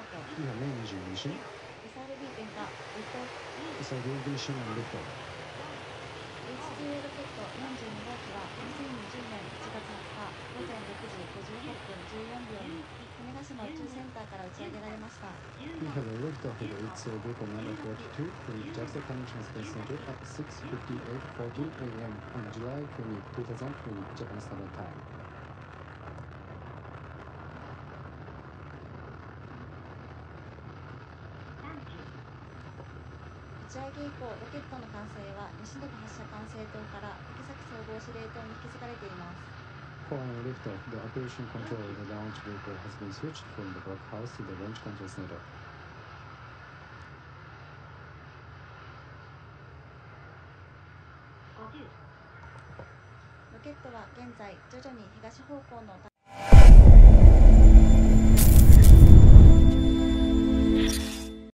ト。 You have main engine ignition. SRB 点火。リフト。 SRB ignition and lift off. H2A ロケット42号機は2020年1月20日午前6時56分14秒に種子島宇宙センターから打ち上げられました。 We have a liftoff of H2A vehicle number 42 from JAXA International Space Center at 6:58:14 a.m. on July 20, 2020 Japan Standard Time. 打ち上げ以降、ロケットの管制は西延発射管制塔から竹崎総合司令塔に引き継がれています。 Following liftoff, the operation control of the launch vehicle has been switched from the blockhouse to the launch control center. ロケットは現在徐々に東方向の